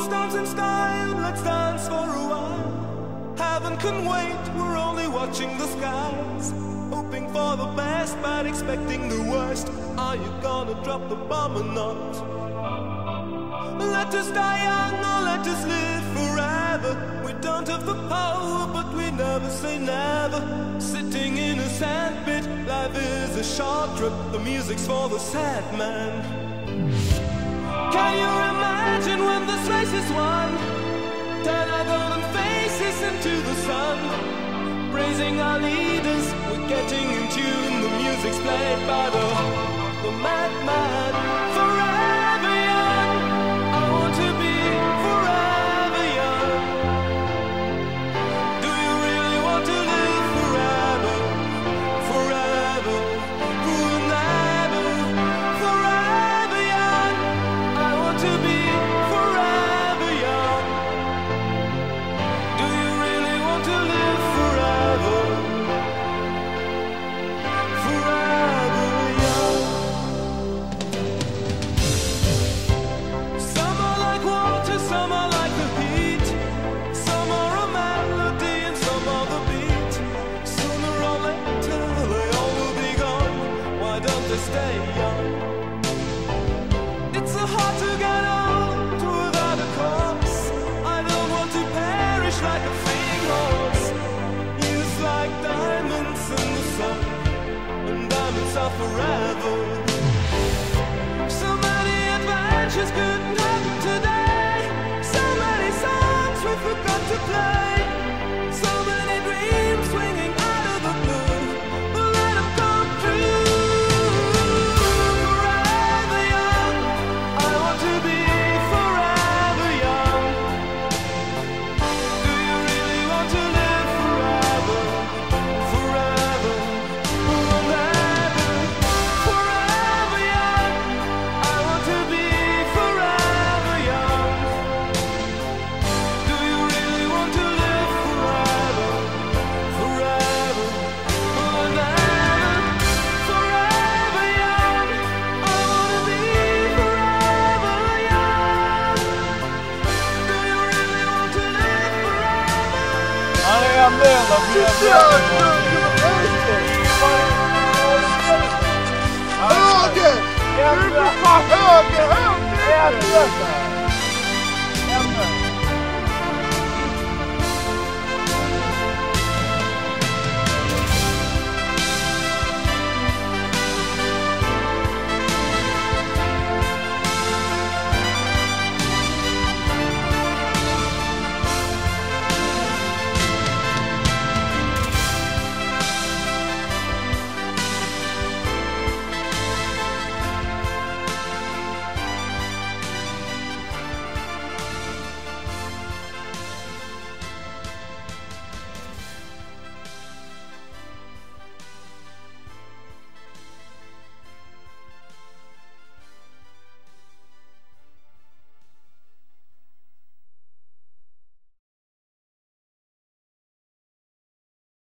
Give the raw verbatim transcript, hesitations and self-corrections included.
stones in style, let's dance for a while. Heaven can wait, we're only watching the skies, hoping for the best but expecting the worst. Are you gonna drop the bomb or not? Let us die young or let us live forever. We don't have the power but we never say never. Sitting in a sandpit, life is a short trip. The music's for the sad man. Can you imagine when this race is won? Turn our golden faces into the sun, praising our leaders, we're getting in tune. The music's played by the, the madman. Forever young, I want to be forever young. Do you really want to live forever? Forever, forever, forever young. I want to be forever young. Do you really want to live forever? Forever young. Some are like water, some are like the heat. Some are a melody and some are the beat. Sooner or later they all will be gone. Why don't they stay young? It's so hard to get old without a cause. I don't want to perish like a fleeing horse. Used like diamonds in the sun, and diamonds are forever. So many adventures couldn't happen today. So many songs we forgot to play. So many dreams swinging out of the blue. But let them come true. Forever young, I want to be forever young. Do you really want to live forever? Forever, forever, forever young. I want to be forever young. Do you really want to live forever? Forever, forever, forever young. I want to be forever young. Do you really want to live forever? Han är en del av Höger! Höger! Höger! Höger!